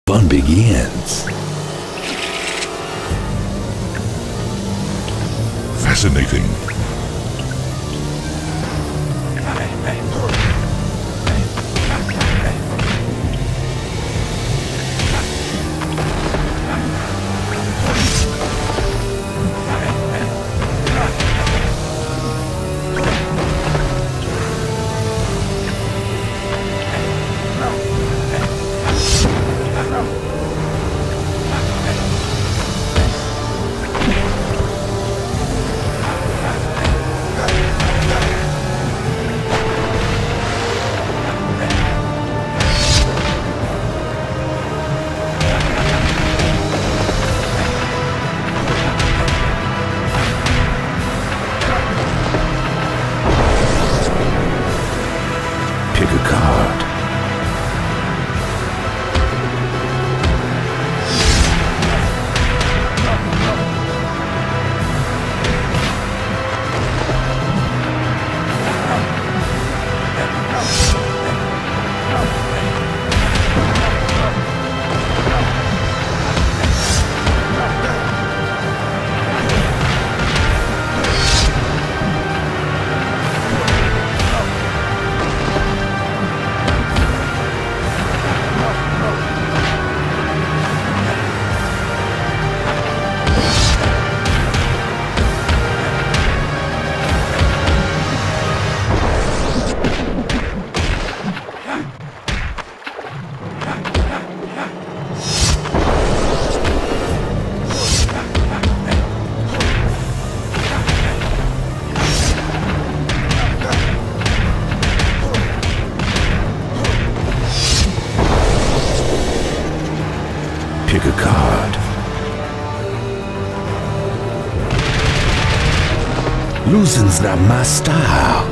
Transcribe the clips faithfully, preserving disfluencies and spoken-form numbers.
fun begins. Fascinating. Pick a card. Pick a card. Losing's not my style.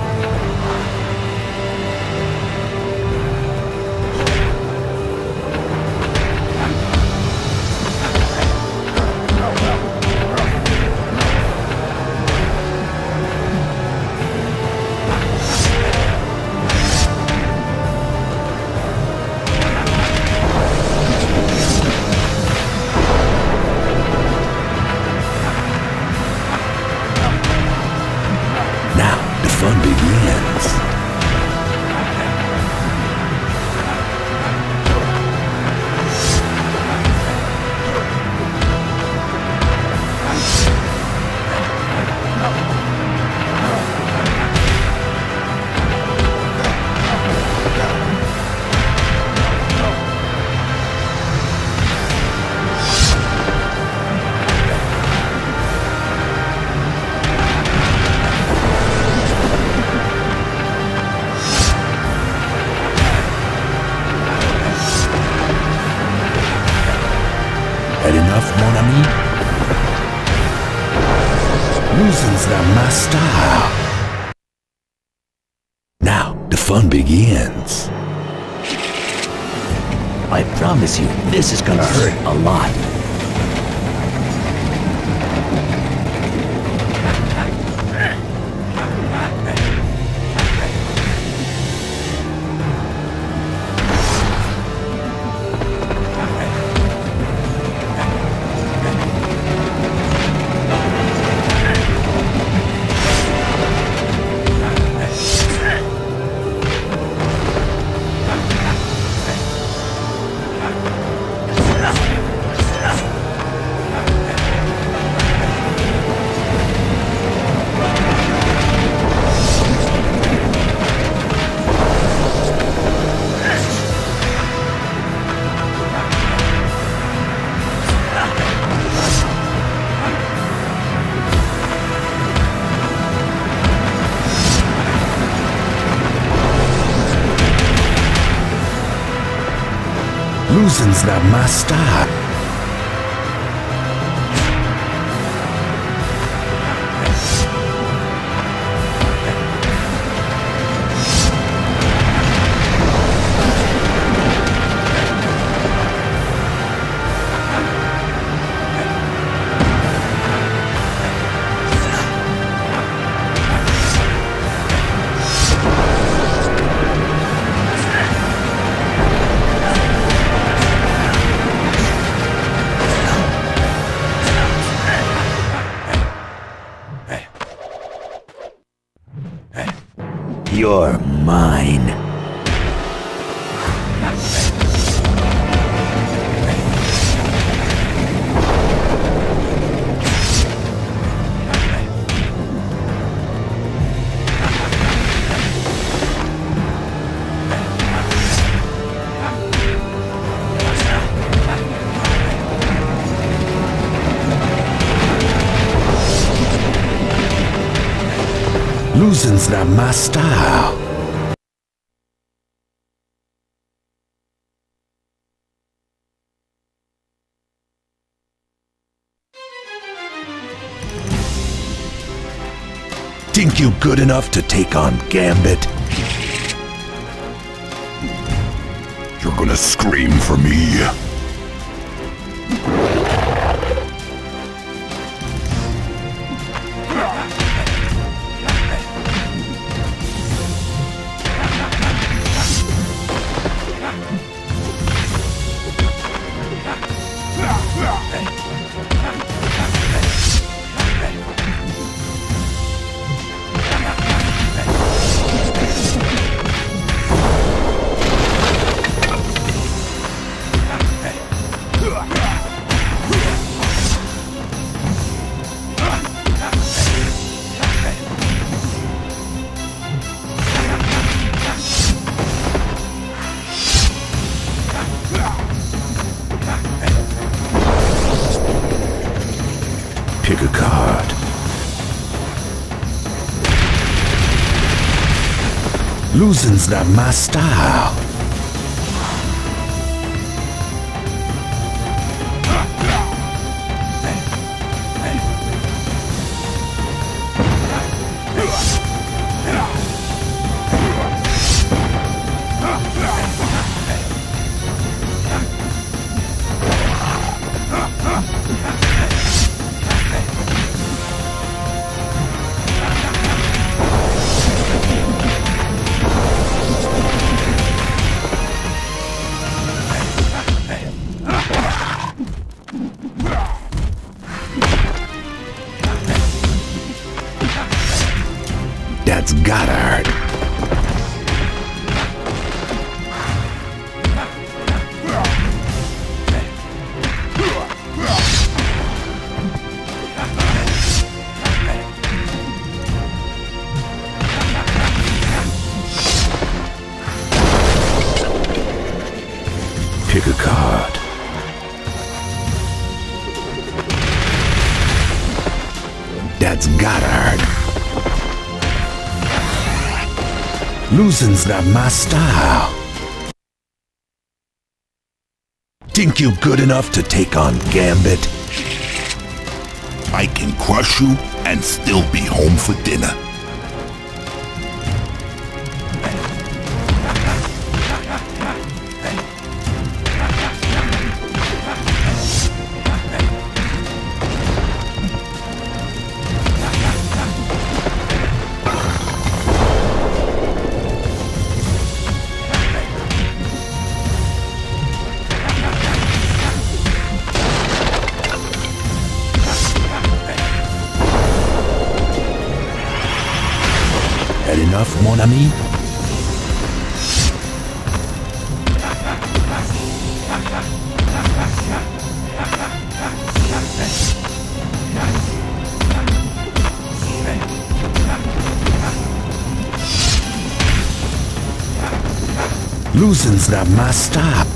Fun begins. Had enough, mon ami? Losing's not my style. Now, the fun begins. I promise you, this is gonna hurt a lot. Losing's not my style. You're mine. Losing's not my style. Think you good enough to take on Gambit? You're gonna scream for me. Pick a card. Losing's not my style. That's gotta hurt. Pick a card. That's gotta hurt. Losing's not my style. Think you good enough to take on Gambit? I can crush you and still be home for dinner. Had enough, mon ami? Losing's not my style.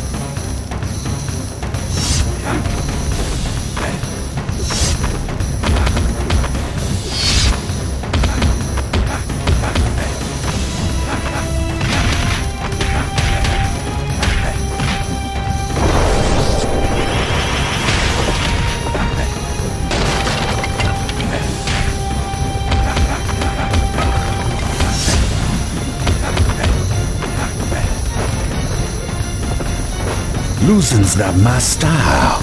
Losing's not my style.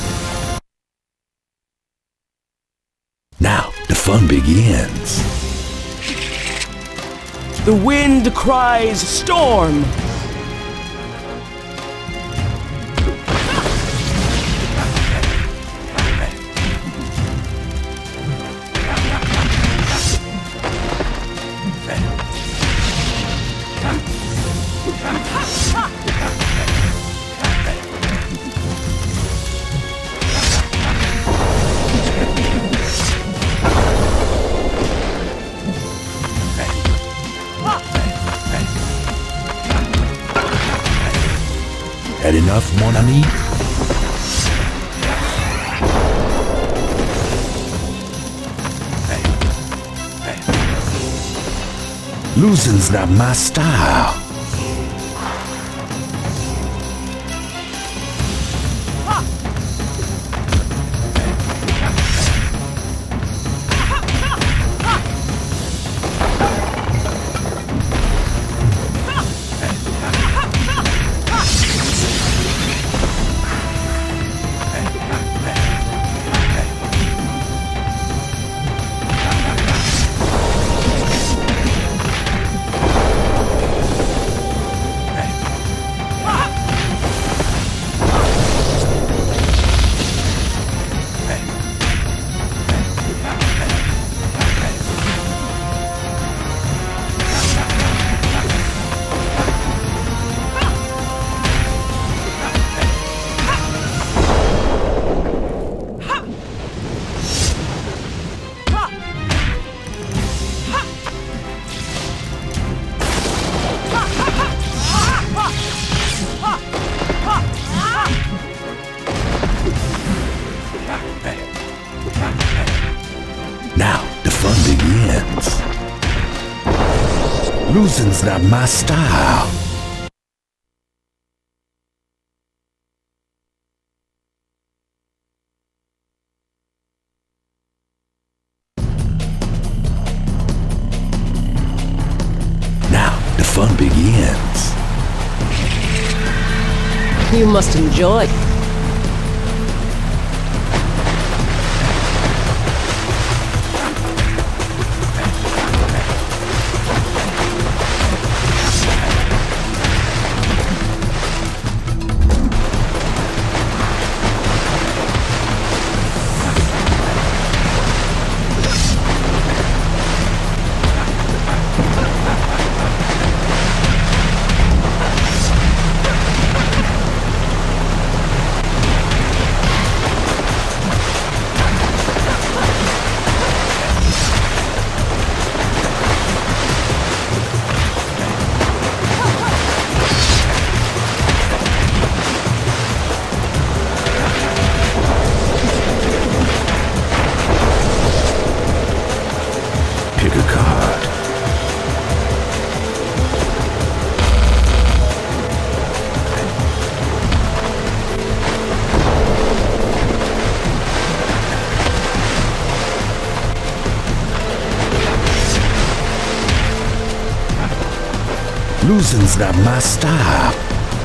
Now, the fun begins. The wind cries storm. I need? Losing's not my style. Now the fun begins. Losing's not my style. Now the fun begins. You must enjoy. Pick a card. Losing's not my style.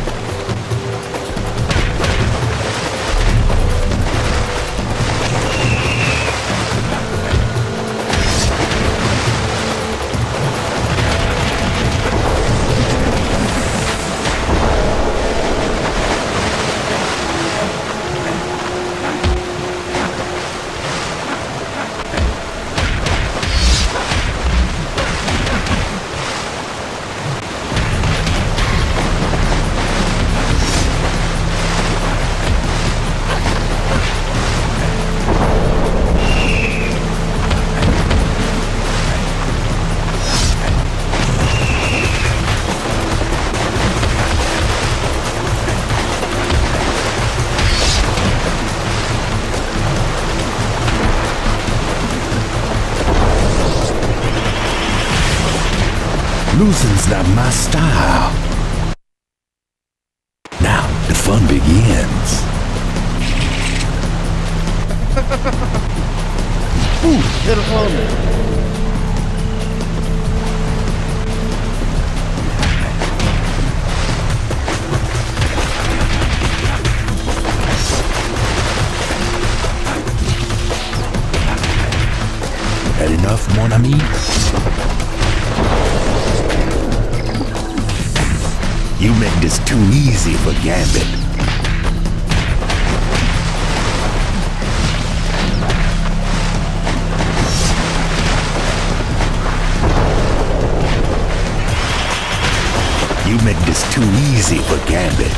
Losing's not my style. Now the fun begins. Ooh, hit a home. Had enough, mon ami? You make this too easy for Gambit. You make this too easy for Gambit.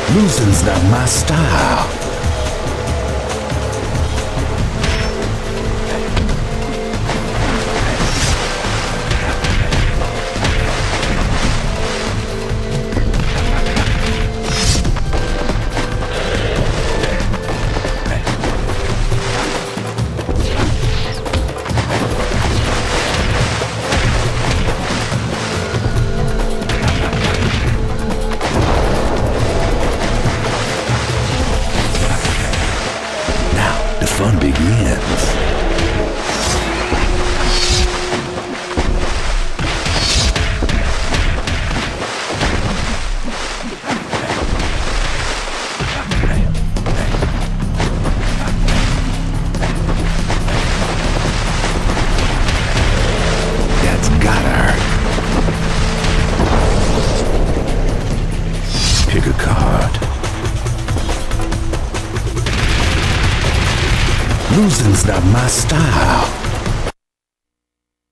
Losing's not my style. The fun begins. That's gotta hurt. Pick a card. Losing's not my style.